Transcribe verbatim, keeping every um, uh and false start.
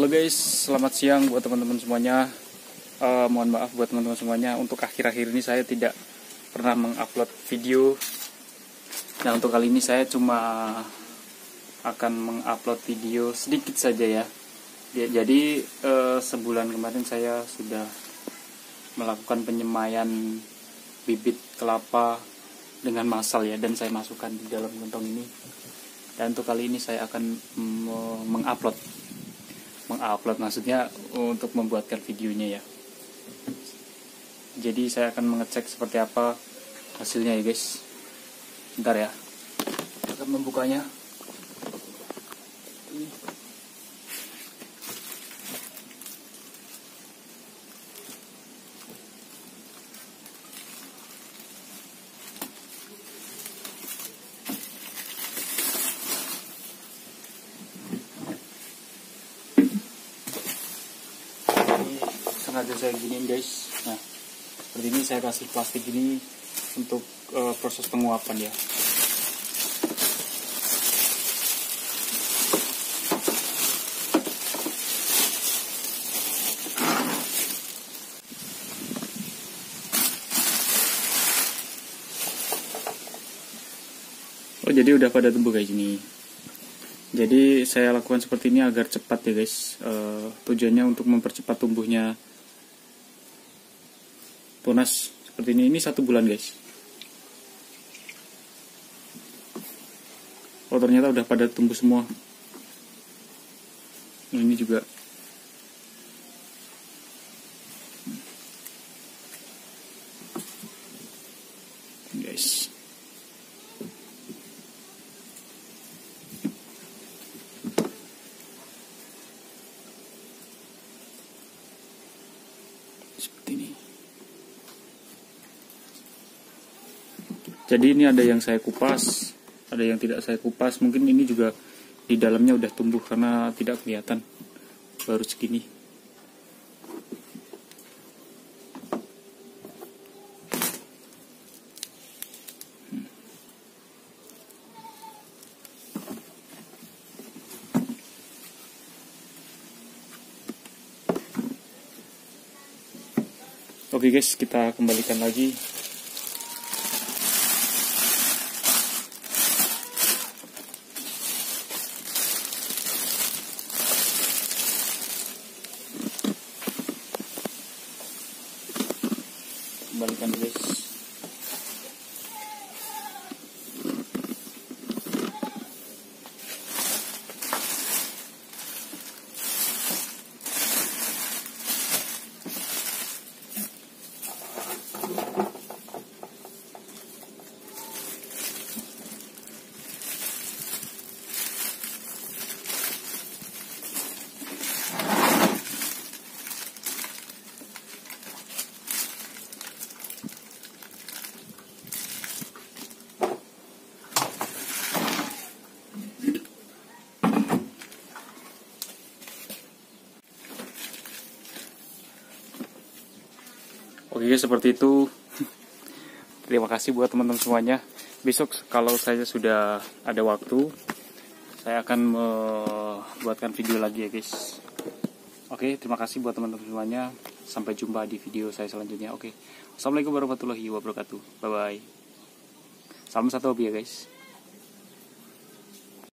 Halo guys, selamat siang buat teman-teman semuanya. uh, Mohon maaf buat teman-teman semuanya, untuk akhir-akhir ini saya tidak pernah mengupload video. Nah, untuk kali ini saya cuma akan mengupload video sedikit saja ya. Jadi uh, sebulan kemarin saya sudah melakukan penyemaian bibit kelapa dengan massal ya, dan saya masukkan di dalam kantong ini. Dan untuk kali ini saya akan mengupload mengupload maksudnya untuk membuatkan videonya ya. Jadi saya akan mengecek seperti apa hasilnya ya guys. Bentar ya, saya akan membukanya. Sengaja saya giniin guys. Nah, seperti ini saya kasih plastik ini untuk uh, proses penguapan ya. Oh, jadi udah pada tumbuh kayak gini. Jadi saya lakukan seperti ini agar cepat ya guys. Uh, tujuannya untuk mempercepat tumbuhnya tunas seperti ini. Ini satu bulan guys. Oh, ternyata udah pada tumbuh semua. Nah, ini juga. Guys. Seperti ini. Jadi ini ada yang saya kupas, ada yang tidak saya kupas. Mungkin ini juga di dalamnya udah tumbuh karena tidak kelihatan, baru segini. Hmm. Oke guys, kita kembalikan lagi. Kembalikan guys. Oke guys, seperti itu. Terima kasih buat teman-teman semuanya. Besok kalau saya sudah ada waktu, saya akan membuatkan video lagi ya guys. Oke, terima kasih buat teman-teman semuanya. Sampai jumpa di video saya selanjutnya. Oke, assalamualaikum warahmatullahi wabarakatuh. Bye bye. Salam satu hobi ya guys.